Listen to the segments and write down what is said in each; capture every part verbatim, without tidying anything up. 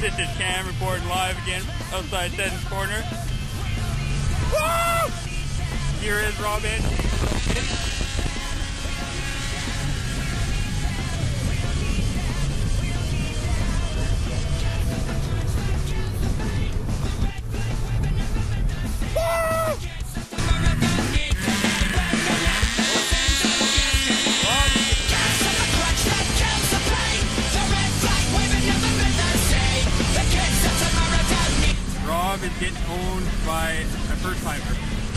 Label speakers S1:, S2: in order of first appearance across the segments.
S1: Vintage Cam reporting live again outside Seddon's Corner. Woo! Here is Robin. Rob is getting owned by a first timer.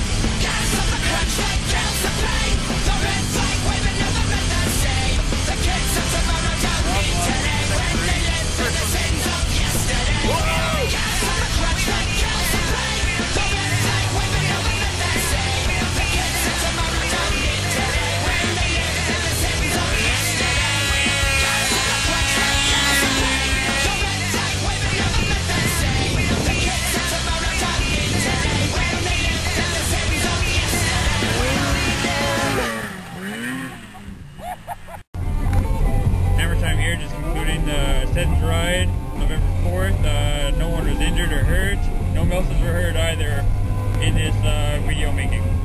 S1: Seddon's ride, November fourth. Uh, no one was injured or hurt. No Melsons were hurt either in this uh, video making.